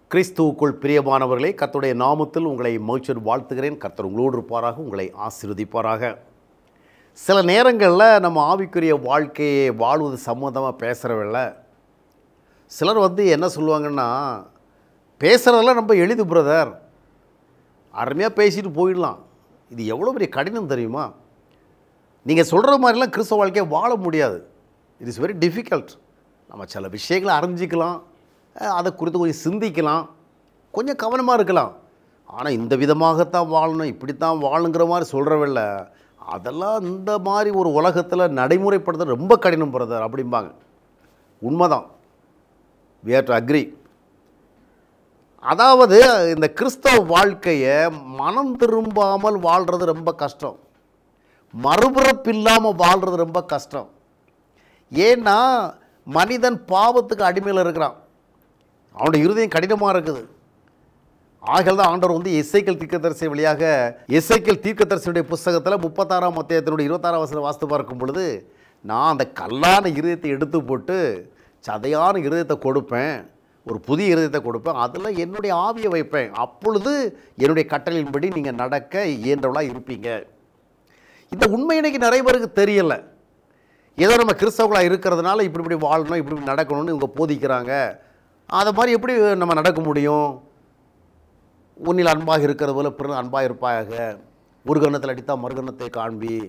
கிறிஸ்துவுக்குள் பிரியமானவர்களே, கர்த்தருடைய நாமத்தில் உங்களை மகிழ்ச்சியோடு வாழ்த்துகிறேன். கர்த்தர் உங்களோடு இருப்பாராக, உங்களை ஆசீர்வதிப்பாராக. சில நேரங்களில் நம்ம ஆவிக்குரிய வாழ்க்கையை வாழ்வது சம்மந்தமாக பேசுகிறவங்கள சிலர் என்ன சொல்லுவாங்கன்னா, பேசுகிறதெல்லாம் ரொம்ப எளிது பிரதர், அருமையாக பேசிட்டு போயிடலாம். இது எவ்வளோ பெரிய கடினம் தெரியுமா? நீங்கள் சொல்கிற மாதிரிலாம் கிறிஸ்தவ வாழ்க்கையை வாழ முடியாது. It is very difficult. நம்ம சில விஷயங்களை அறிஞ்சிக்கலாம், அதை குறித்து கொஞ்சம் சிந்திக்கலாம், கொஞ்சம் கவனமாக இருக்கலாம். ஆனால் இந்த விதமாகத்தான் வாழணும், இப்படித்தான் வாழணுங்கிற மாதிரி சொல்கிறவில்ல, அதெல்லாம் இந்த மாதிரி ஒரு உலகத்தில் நடைமுறைப்படுத்த ரொம்ப கடினம் பிரதர் அப்படிம்பாங்க. உண்மைதான், we have to agree. அதாவது இந்த கிறிஸ்தவ வாழ்க்கையை மனம் திரும்பாமல் வாழ்கிறது ரொம்ப கஷ்டம், மறுபிறப்பில்லாமல் வாழ்கிறது ரொம்ப கஷ்டம். ஏன்னா மனிதன் பாவத்துக்கு அடிமையில் இருக்கிறான், அவனுடைய இருதயம் கடினமாக இருக்குது. ஆகல் தான் ஆண்டவர் எசேக்கியேல் தீர்க்கதரிசி வழியாக எசேக்கியேல் தீர்க்கதரிசியுடைய புஸ்தகத்தில் 36ஆம் அத்தியாயத்தினுடைய 26ஆம் வசனம் வாசித்து பார்க்கும் பொழுது, நான் அந்த கல்லான இருதயத்தை எடுத்து போட்டு சதையான இருதயத்தை கொடுப்பேன், ஒரு புதிய இருதயத்தை கொடுப்பேன், அதில் என்னுடைய ஆவியை வைப்பேன், அப்பொழுது என்னுடைய கட்டளையின்படி நீங்கள் நடக்க இயன்றவளாக இருப்பீங்க. இந்த உண்மை இன்னைக்கு நிறைய பேருக்கு தெரியலை. ஏதோ நம்ம கிறிஸ்தவர்களாக இருக்கிறதுனால இப்படி இப்படி வாழணும், இப்படி இப்படி நடக்கணும்னு இவங்க போதிக்கிறாங்க. அதை மாதிரி எப்படி நம்ம நடக்க முடியும்? உன்னில் அன்பாக இருக்கிறது போல பிறகு அன்பாக இருப்பாயாக, ஒரு கன்னத்தில் அடித்தால் மறுகன்னத்தை காண்பி.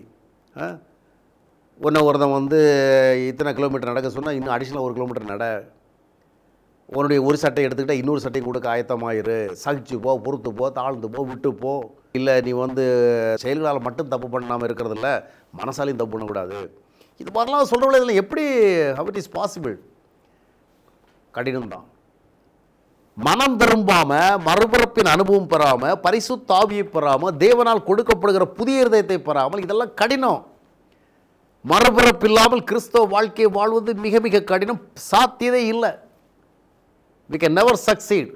ஒருத்தன் இத்தனை கிலோமீட்டர் நடக்க சொன்னால் இன்னும் அடிஷனல் 1 கிலோமீட்டர் நட. உன்னுடைய ஒரு சட்டை எடுத்துக்கிட்டால் இன்னொரு சட்டை கொடுக்க ஆயத்தமாயிரு. சகிச்சு போ, பொறுத்து போ, தாழ்ந்து போ, விட்டு போ. இல்லை நீ செயல்களால் மட்டும் தப்பு பண்ணாமல் இருக்கிறதில்ல, மனசாலையும் தப்பு பண்ணக்கூடாது. இது மாதிரிலாம் சொல்கிறவங்கள இதில் எப்படி ஹவ் இட் இஸ் பாசிபிள்? கடினம்தான். மனம் திரும்பாமல், மறுபிறப்பின் அனுபவம் பெறாமல், பரிசுத்த ஆவியை பெறாமல், தேவனால் கொடுக்கப்படுகிற புதிய இருதயத்தை பெறாமல், இதெல்லாம் கடினம். மறுபிறப்பில்லாமல் கிறிஸ்தவ வாழ்க்கையை வாழ்வது மிக மிக கடினம், சாத்தியதே இல்லை. we can never succeed.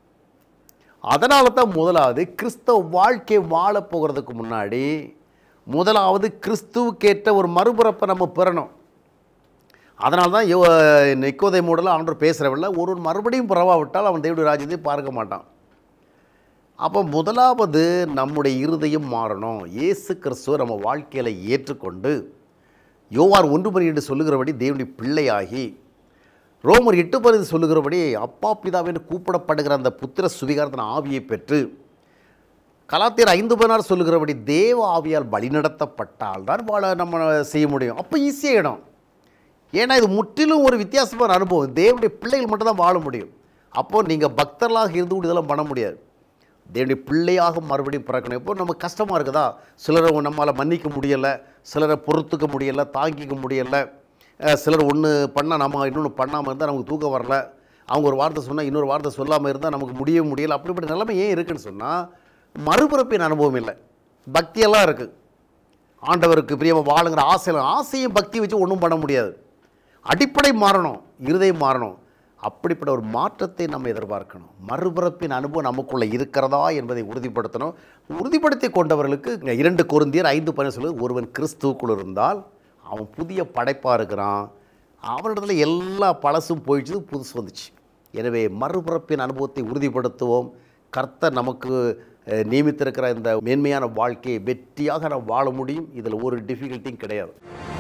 அதனால தான் முதலாவது கிறிஸ்தவ வாழ்க்கையை வாழ போகிறதுக்கு முன்னாடி முதலாவது கிறிஸ்துவுக்கேற்ற ஒரு மறுபிறப்பை நம்ம பெறணும். அதனால தான் நிக்கோதேமோடல ஆண்டவர் பேசுகிறவில்லை, ஒரு மறுபடியும் பிறவாவிட்டால் அவன் தேவனுடைய ராஜ்யத்தை பார்க்க மாட்டான். அப்போ முதலாவது நம்முடைய இருதயம் மாறணும். இயேசு கிறிஸ்துவை நம்ம வாழ்க்கையில் ஏற்றுக்கொண்டு யோவான் 1:12 சொல்லுகிறபடி தேவனுடைய பிள்ளையாகி, ரோமர் 8:10 சொல்லுகிறபடி அப்பா பிதாவென்று கூப்பிடப்படுகிற அந்த புத்திர சுவிகாரத்தின் ஆவியை பெற்று, கலாத்தியர் 5:16 சொல்லுகிறபடி தேவ ஆவியால் வழிநடத்தப்பட்டால் தான் வாழ நம்ம செய்ய முடியும். அப்போ ஈஸியாகிடும். ஏன்னா இது முற்றிலும் ஒரு வித்தியாசமான அனுபவம். தேவனுடைய பிள்ளைகள் மட்டும்தான் வாழ முடியும். அப்போது நீங்கள் பக்தர்களாக இருந்து கூட இதெல்லாம் பண்ண முடியாது. தேவனுடைய பிள்ளையாக மறுபடியும் பிறக்கணும். இப்போ நமக்கு கஷ்டமாக இருக்குதா? சிலரை நம்மளால் மன்னிக்க முடியலை, சிலரை பொறுத்துக்க முடியலை, தாங்கிக்க முடியலை. சிலர் ஒன்று பண்ணால் நம்ம இன்னொன்று பண்ணாமல் இருந்தால் நமக்கு தூக்கம் வரல. அவங்க ஒரு வார்த்தை சொன்னால் இன்னொரு வார்த்தை சொல்லாமல் இருந்தால் நமக்கு முடியலை. அப்படிப்பட்ட நிலைமை ஏன் இருக்குதுன்னு சொன்னால், மறுபிறப்பின் அனுபவம் இல்லை, பக்தியெல்லாம் இருக்குது. ஆண்டவருக்கு பிரியமாக வாழுங்கிற ஆசையும் பக்தி வச்சு ஒன்றும் பண்ண முடியாது. அடிப்படை மாறணும், இருதயம் மாறணும். அப்படிப்பட்ட ஒரு மாற்றத்தை நம்ம எதிர்பார்க்கணும். மறுபிறப்பின் அனுபவம் நமக்குள்ளே இருக்கிறதா என்பதை உறுதிப்படுத்தணும். உறுதிப்படுத்தி கொண்டவர்களுக்கு 2 கொரிந்தியர் 5:10 சொல்லுது, ஒருவன் கிறிஸ்துவுக்குள் இருந்தால் அவன் புதிய படைப்பாக இருக்கிறான், அவனிடத்துல எல்லா பழசும் போயிடுச்சு, புதுசு வந்துச்சு. எனவே மறுபிறப்பின் அனுபவத்தை உறுதிப்படுத்துவோம். கர்த்தர் நமக்கு நியமித்திருக்கிற இந்த மேன்மையான வாழ்க்கையை வெற்றியாக நாம் வாழ முடியும். இதில் ஒரு டிஃபிகல்ட்டியும் கிடையாது.